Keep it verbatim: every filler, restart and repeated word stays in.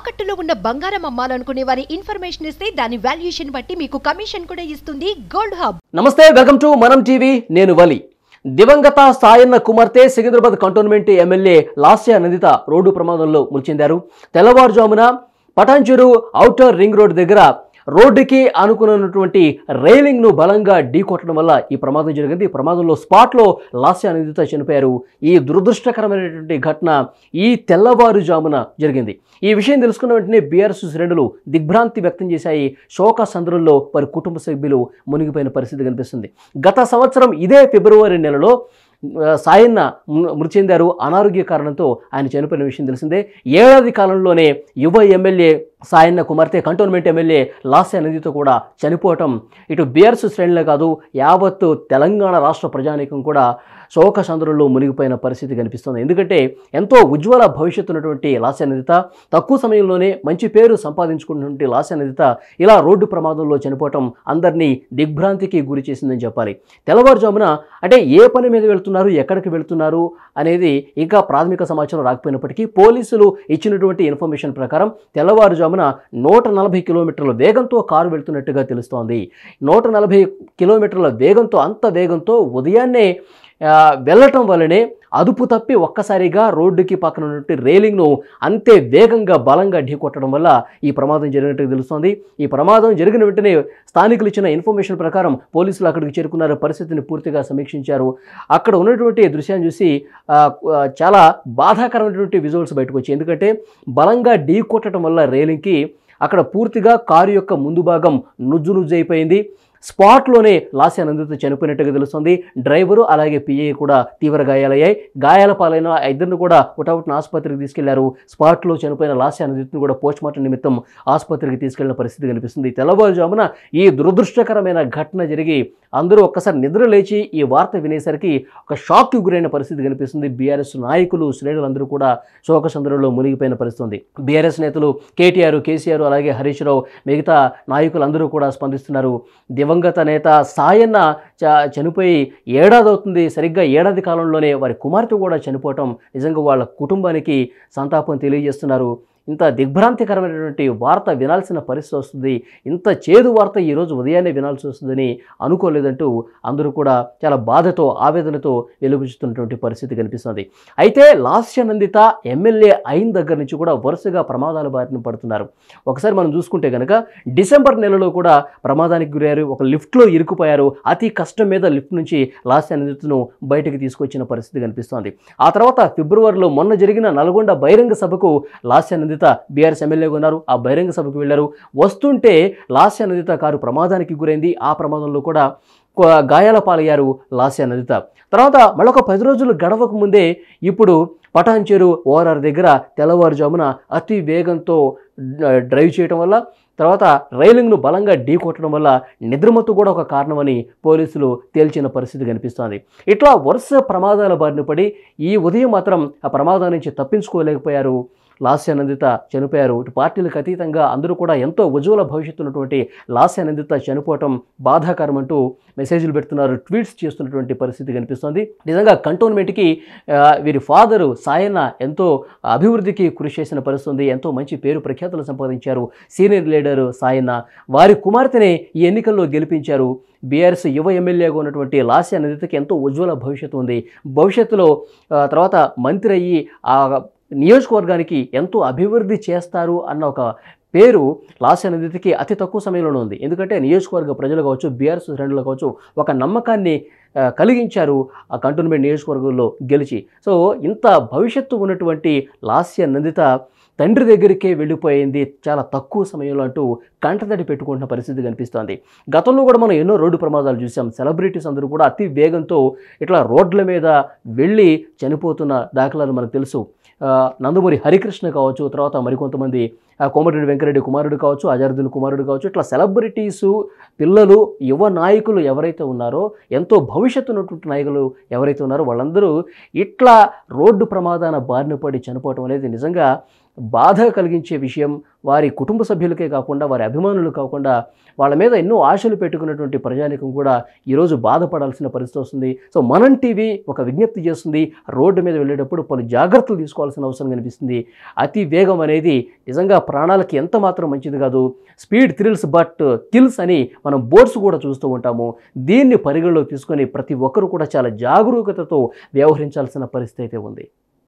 తాకట్టులో ఉన్న బంగారం అమ్మాలనుకునే వారి ఇన్ఫర్మేషన్ ఇస్తే దాని వాల్యుయేషన్ బట్టి మీకు కమిషన్ కూడా ఇస్తుంది గోల్డ్ హబ్. నమస్తే, వెల్కమ్ టు మనం టీవీ. నేను వలి. దివంగత సాయన్న కుమార్తె Secunderabad cantonment MLA Lasya Nanditha road ప్రమాదంలో మృతి చెందారు. తెల్లవారుజామున పటాన్చెరు ఔటర్ రింగ్ రోడ్ దగ్గర రోడ్డుకి ఆనుకున్నటువంటి రైలింగ్ ను బలంగా ఢీకొట్టడం వల్ల ఈ ప్రమాదం జరిగింది. ఈ ప్రమాదంలో స్పాట్లో లాస్య నందిత చనిపోయారు. ఈ దురదృష్టకరమైనటువంటి ఘటన ఈ తెల్లవారుజామున జరిగింది. ఈ విషయం తెలుసుకున్న వెంటనే బీఆర్ఎస్ శ్రేణులు దిగ్భ్రాంతి వ్యక్తం చేశాయి. శోక సంద్రంలో వారి కుటుంబ సభ్యులు మునిగిపోయిన పరిస్థితి కనిపిస్తుంది. గత సంవత్సరం ఇదే ఫిబ్రవరి నెలలో సాయన్న మృతి చెందారు. అనారోగ్య కారణంతో ఆయన చనిపోయిన విషయం తెలిసిందే. ఏడాది కాలంలోనే యువ ఎమ్మెల్యే సాయన్న కుమార్తె కంటోన్మెంట్ ఎమ్మెల్యే లాస్య నందిత కూడా చనిపోవటం ఇటు బీఆర్ఎస్ శ్రేణులే కాదు, యావత్తు తెలంగాణ రాష్ట్ర ప్రజానీకం కూడా శోక సంద్రంలో మునిగిపోయిన పరిస్థితి కనిపిస్తుంది. ఎందుకంటే ఎంతో ఉజ్వల భవిష్యత్తు ఉన్నటువంటి లాస్య నందిత, తక్కువ సమయంలోనే మంచి పేరు సంపాదించుకున్నటువంటి లాస్య నందిత ఇలా రోడ్డు ప్రమాదంలో చనిపోవటం అందరినీ దిగ్భ్రాంతికి గురి చేసిందని చెప్పాలి. తెల్లవారుజామున అంటే ఏ పని మీద వెళ్తున్నారు, ఎక్కడికి వెళ్తున్నారు అనేది ఇంకా ప్రాథమిక సమాచారం రాకపోయినప్పటికీ పోలీసులు ఇచ్చినటువంటి ఇన్ఫర్మేషన్ ప్రకారం తెల్లవారుజామున నూట నలభై కిలోమీటర్ల వేగంతో కారు వెళ్తున్నట్టుగా తెలుస్తోంది. నూట నలభై కిలోమీటర్ల వేగంతో అంత వేగంతో ఉదయాన్నే వెళ్ళటం వల్లనే అదుపు తప్పి ఒక్కసారిగా రోడ్డుకి పక్కన ఉన్నటువంటి రైలింగ్ను అంతే వేగంగా బలంగా ఢీకొట్టడం వల్ల ఈ ప్రమాదం జరిగినట్టుగా తెలుస్తోంది. ఈ ప్రమాదం జరిగిన వెంటనే స్థానికులు ఇచ్చిన ఇన్ఫర్మేషన్ ప్రకారం పోలీసులు అక్కడికి చేరుకున్నారు. పరిస్థితిని పూర్తిగా సమీక్షించారు. అక్కడ ఉన్నటువంటి దృశ్యాన్ని చూసి చాలా బాధాకరమైనటువంటి విజువల్స్ బయటకు వచ్చాయి. ఎందుకంటే బలంగా ఢీకొట్టడం వల్ల రైలింగ్కి అక్కడ పూర్తిగా కారు యొక్క ముందు భాగం నుజ్జు నుజ్జు అయిపోయింది. స్పాట్లోనే లాస్య నందిత చనిపోయినట్టుగా తెలుస్తుంది. డ్రైవరు అలాగే పిఏ కూడా తీవ్ర గాయాలయ్యాయి. గాయాల పాలైన ఇద్దరిని కూడా ఉటావుటిన ఆసుపత్రికి తీసుకెళ్లారు. స్పాట్లో చనిపోయిన లాస్య నందితను కూడా పోస్ట్మార్టం నిమిత్తం ఆసుపత్రికి తీసుకెళ్లిన పరిస్థితి కనిపిస్తుంది. తెల్లవారుజామున ఈ దురదృష్టకరమైన ఘటన జరిగి అందరూ ఒక్కసారి నిద్ర లేచి ఈ వార్త వినేసరికి ఒక షాక్కి గురైన పరిస్థితి కనిపిస్తుంది. బీఆర్ఎస్ నాయకులు శ్రేణులందరూ కూడా శోకసంద్రంలో మునిగిపోయిన పరిస్థితుంది. బీఆర్ఎస్ నేతలు కేటీఆర్, కేసీఆర్ అలాగే హరీష్ రావు మిగతా నాయకులందరూ కూడా స్పందిస్తున్నారు. దివంగత నేత సాయన్న చ చనిపోయి ఏడాది అవుతుంది. సరిగ్గా ఏడాది కాలంలోనే వారి కుమార్తె కూడా చనిపోవటం నిజంగా వాళ్ళ కుటుంబానికి సంతాపం తెలియజేస్తున్నారు. ఇంత దిగ్భ్రాంతికరమైనటువంటి వార్త వినాల్సిన పరిస్థితి వస్తుంది, ఇంత చేదు వార్త ఈరోజు ఉదయాన్నే వినాల్సి వస్తుందని అనుకోలేదంటూ అందరూ కూడా చాలా బాధతో ఆవేదనతో వెలుబుచ్చుతున్నటువంటి పరిస్థితి కనిపిస్తుంది. అయితే లాస్య నందిత ఎమ్మెల్యే అయిన దగ్గర నుంచి కూడా వరుసగా ప్రమాదాల బారిన పడుతున్నారు. ఒకసారి మనం చూసుకుంటే కనుక డిసెంబర్ నెలలో కూడా ప్రమాదానికి గురయ్యారు. ఒక లిఫ్ట్లో ఇరుక్కుపోయారు. అతి కష్టం మీద లిఫ్ట్ నుంచి లాస్య నందితను బయటకు తీసుకొచ్చిన పరిస్థితి కనిపిస్తోంది. ఆ తర్వాత ఫిబ్రవరిలో మొన్న జరిగిన నల్గొండ బహిరంగ సభకు లాస్య నందిత బీఆర్ఎస్ ఎమ్మెల్యేగా ఉన్నారు. ఆ బహిరంగ సభకు వెళ్లారు. వస్తుంటే లాస్య నందిత కారు ప్రమాదానికి గురైంది. ఆ ప్రమాదంలో కూడా గాయాల పాలయ్యారు లాస్య నందిత. తర్వాత మరొక పది రోజులు గడవక ముందే ఇప్పుడు పటాన్చెరు ఓఆర్ఆర్ దగ్గర తెల్లవారుజామున అతి వేగంతో డ్రైవ్ చేయడం వల్ల, తర్వాత రైలింగ్ను బలంగా ఢీకొట్టడం వల్ల నిద్రమత్తు కూడా ఒక కారణమని పోలీసులు తేల్చిన పరిస్థితి కనిపిస్తోంది. ఇట్లా వరుస ప్రమాదాల బారిన పడి ఈ ఉదయం మాత్రం ఆ ప్రమాదం నుంచి తప్పించుకోలేకపోయారు. లాస్య నందిత చనిపోయారు. ఇటు పార్టీలకు అతీతంగా అందరూ కూడా ఎంతో ఉజ్వల భవిష్యత్తు ఉన్నటువంటి లాస్య నందిత చనిపోవటం బాధాకరం అంటూ మెసేజ్లు పెడుతున్నారు, ట్వీట్స్ చేస్తున్నటువంటి పరిస్థితి కనిపిస్తుంది. నిజంగా కంటోన్మెంట్కి వీరి ఫాదరు సాయన్న ఎంతో అభివృద్ధికి కృషి చేసిన పరిస్థితి, ఎంతో మంచి పేరు ప్రఖ్యాతులు సంపాదించారు. సీనియర్ లీడరు సాయన్న వారి కుమార్తెనే ఈ ఎన్నికల్లో గెలిపించారు. బీఆర్ఎస్ యువ ఎమ్మెల్యేగా ఉన్నటువంటి లాస్య నందితకి ఎంతో ఉజ్వల భవిష్యత్తు ఉంది. భవిష్యత్తులో తర్వాత మంత్రి అయ్యి ఆ నియోజకవర్గానికి ఎంతో అభివృద్ధి చేస్తారు అన్న ఒక పేరు లాస్య నందితకి అతి తక్కువ సమయంలోనే ఉంది. ఎందుకంటే నియోజకవర్గ ప్రజలు కావచ్చు, బీఆర్ఎస్ శ్రేణులు కావచ్చు, ఒక నమ్మకాన్ని కలిగించారు ఆ కంటోన్మెంట్ నియోజకవర్గంలో గెలిచి. సో ఇంత భవిష్యత్తు ఉన్నటువంటి లాస్య నందిత తండ్రి దగ్గరికే వెళ్ళిపోయింది చాలా తక్కువ సమయంలో అంటూ కంటతడి పెట్టుకుంటున్న పరిస్థితి కనిపిస్తోంది. గతంలో కూడా మనం ఎన్నో రోడ్డు ప్రమాదాలు చూసాం. సెలబ్రిటీస్ అందరూ కూడా అతి వేగంతో ఇట్లా రోడ్ల మీద వెళ్ళి చనిపోతున్న దాఖలాలు మనకు తెలుసు. నందమూరి హరికృష్ణ కావచ్చు, తర్వాత మరికొంతమంది కోమటిరెడ్డి వెంకరెడ్డి కుమారుడు కావచ్చు, అజరుద్దీన్ కుమారుడు కావచ్చు, ఇట్లా సెలబ్రిటీసు పిల్లలు యువ నాయకులు ఎవరైతే ఉన్నారో, ఎంతో భవిష్యత్తు ఉన్నటువంటి నాయకులు ఎవరైతే ఉన్నారో వాళ్ళందరూ ఇట్లా రోడ్డు ప్రమాదాన బారిన పడి చనిపోవటం అనేది నిజంగా బాధ కలిగించే విషయం. వారి కుటుంబ సభ్యులకే కాకుండా, వారి అభిమానులు కాకుండా, వాళ్ళ మీద ఎన్నో ఆశలు పెట్టుకున్నటువంటి ప్రజానికం కూడా ఈరోజు బాధపడాల్సిన పరిస్థితి వస్తుంది. సో మనం టీవీ ఒక విజ్ఞప్తి చేస్తుంది, రోడ్డు మీద వెళ్ళేటప్పుడు పలు జాగ్రత్తలు తీసుకోవాల్సిన అవసరం కనిపిస్తుంది. అతి వేగం అనేది నిజంగా ప్రాణాలకి ఎంత మాత్రం మంచిది కాదు. స్పీడ్ థ్రిల్స్ బట్ కిల్స్ అని మనం బోర్డ్స్ కూడా చూస్తూ ఉంటాము. దీన్ని పరిగణలో తీసుకొని ప్రతి ఒక్కరు కూడా చాలా జాగరూకతతో వ్యవహరించాల్సిన పరిస్థితి అయితే ఉంది.